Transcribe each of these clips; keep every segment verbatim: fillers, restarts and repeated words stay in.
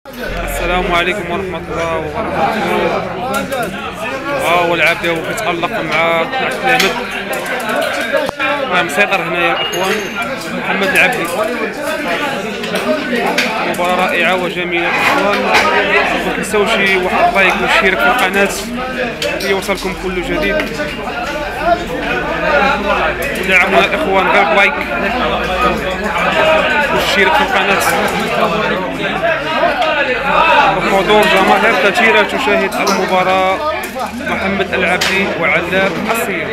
السلام عليكم ورحمة الله وبركاته. ها هو العبدة وكيتألق مع كلامد، مسيطر هنا يا اخوان محمد العبدي. مباراة رائعة وجميلة اخوان، ما تنساوش واحد لايك وشيرك في القناة ليوصلكم كل جديد، ودعمونا الاخوان غير لايك والشيرك في القناة. حضور جماهير كثيرة تشاهد المباراة. محمد العبدي وعذاب الصيام.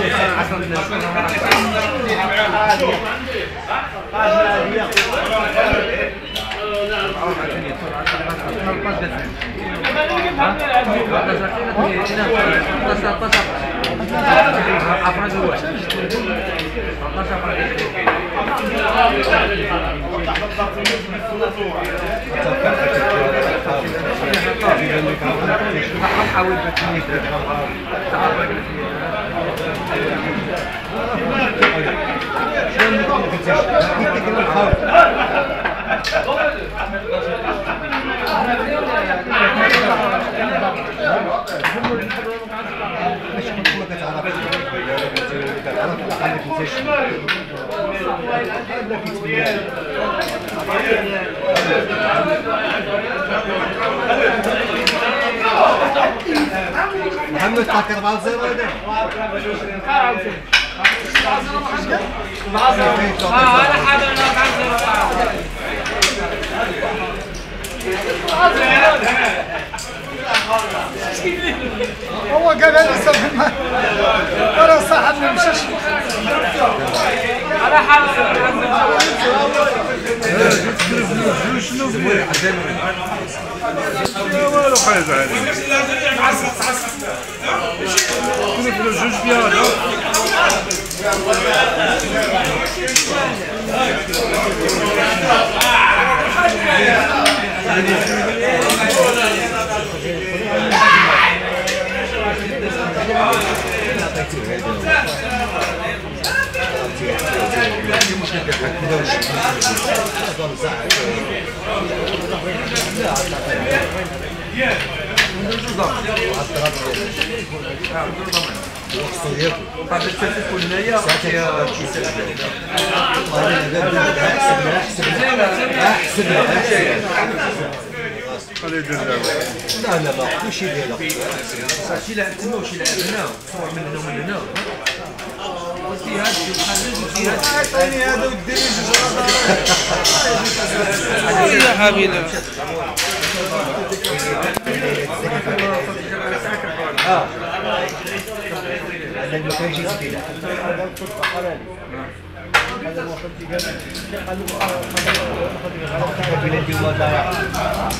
محمد تاكر أربعة صفر هذا اه انا حاضر أربعة صفر. هو قال انا سلمان ترى صاحب ما مشاش انا حاضر شنو والو حاجه هذه تعسف تعسف كنت جوج ديالها خليه يدير لا لا لا ماشي ديالها شي لاعب تما وشي لاعب هنا صور من هنا ومن هنا وفي هذا الخرج وفي هذا عطيني هذا وديري جوج يا حبيبي اه هذا ما كانش يزيد هذا هو خدي قال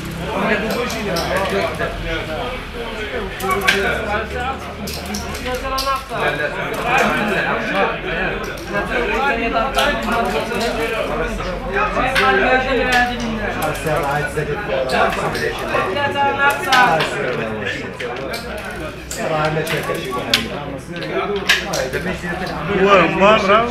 هو مره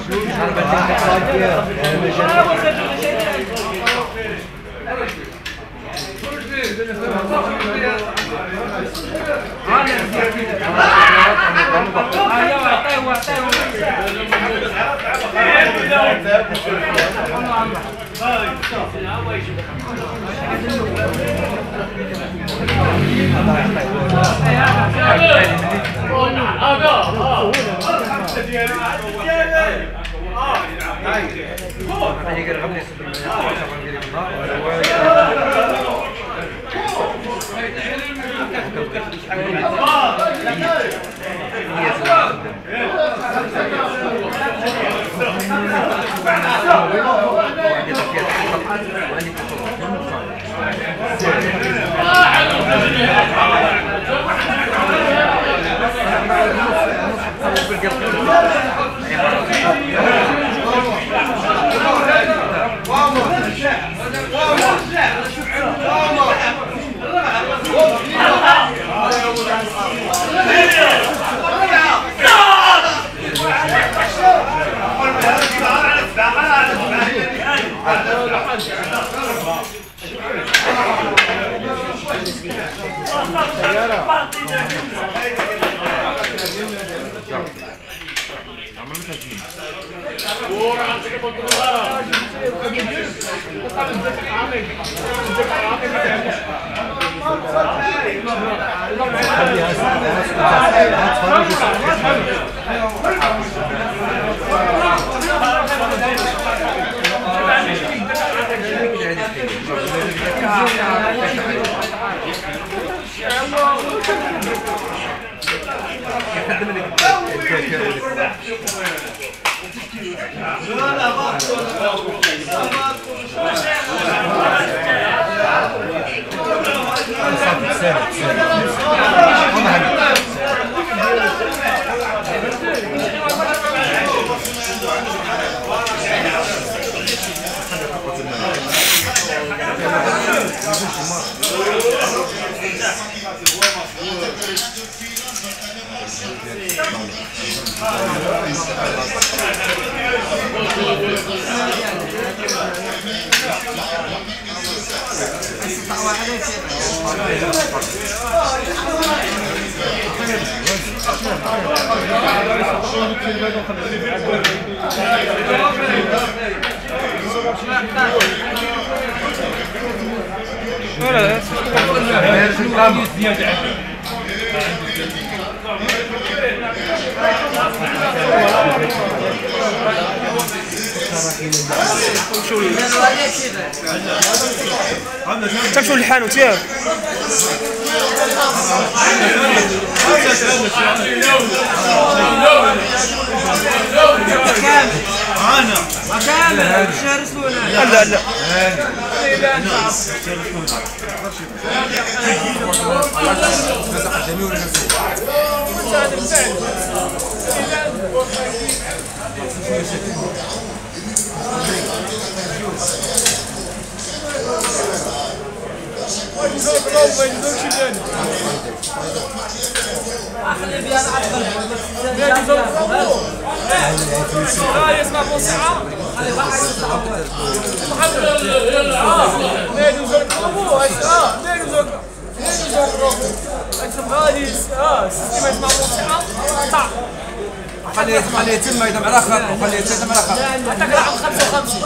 واو تمشوا للحانوت ياك انا كامل شارسونا لا لا يسمع موسيقى خليه خليه يتم يدم على خط وخليه يتم على خط حتى كلاعب خمسة وخمسين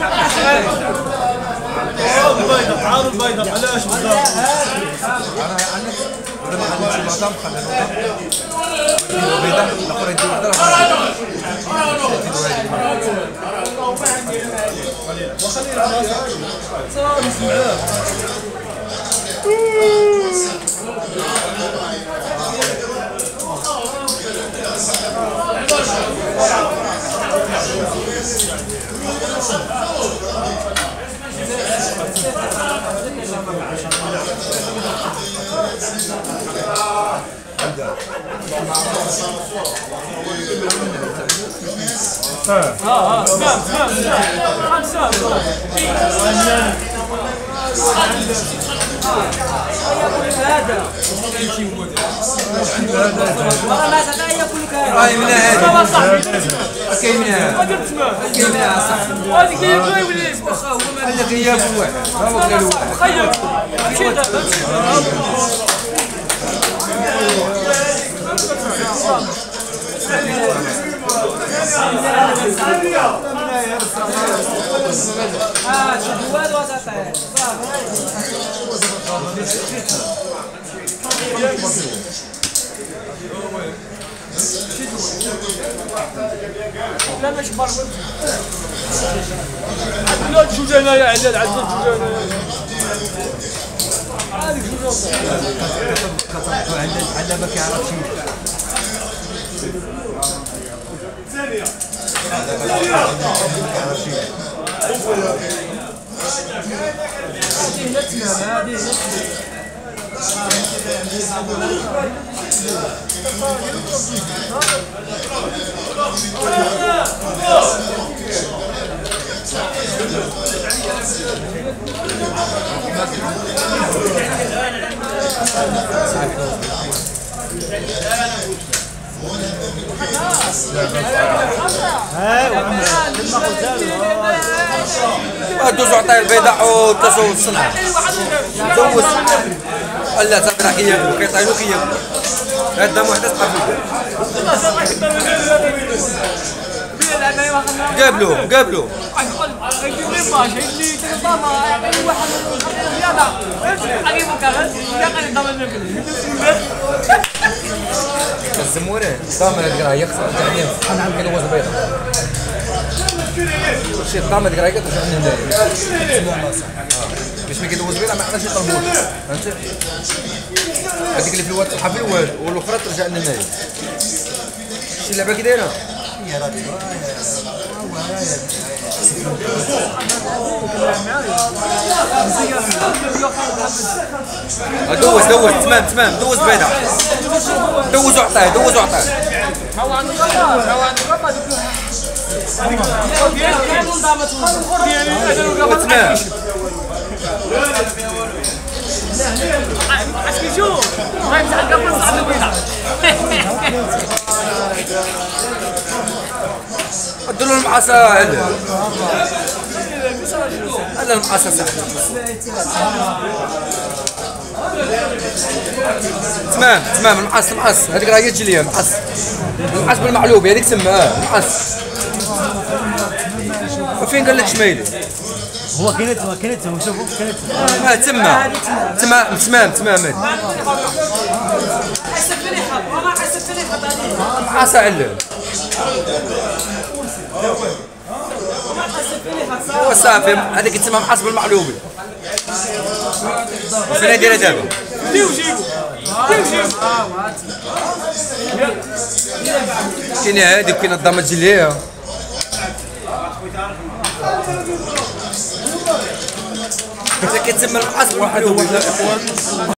البيضة عارض البيضة علاش بالضبط؟ انا علق ولا ما علقش المطعم خلينا البيضة الاخرى يدير اه اه تمام تمام خمسة هذا والله ما صدق ياكل كذا راي من هذا كاين من هذا ما درت ما كاين من هذا صح هذيك هي جاي ولا واخا هو ما قال لك غياب واحد هو قال واحد خيط امشي امشي اه جوال وسطين لا مش برا لا تجوز هنايا علال عاد تجوز هنايا هذيك جوز على ما كيعرف شي ثانية هذه نتنا هذه دوزو عطيه البيضاء وتصو الصنعة دوز لا صافي راه كياكلو كيطيرو كياكلو هاد الدم وحده تبقى فيه قابلو قابلو الزموري الطامة هذيك راه هي تعني شحال عام كيلو بيض شي الطامة هذيك راه هي كترجعني هنايا باش ما كيدوز بيض ما عرفناش يطلبوه فهمتي هذيك اللي في الواد تروحها في الواد والاخرى ترجع لنا هنايا شي لعبة كي دايرة هي راه دوز دوز تمام تمام دوز بيضة دوز وعطاه دوز وعطاه تمام ادلو المعصا هذا هذا المعصا تمام تمام المعص المعص هذيك راه هي تجي ليا المعص المعص بالمعلوبه هذيك تما المعص وفين قال لك شمايلي هو كاين كاين شوفوا كاين اه تما تما تمام تمام معصا علم وصافي هذيك تما محاسب المعلوبه فين دايره دابا كاين هذيك كاين الضمه تجي ليها كتسمى المحاسب المعلوبه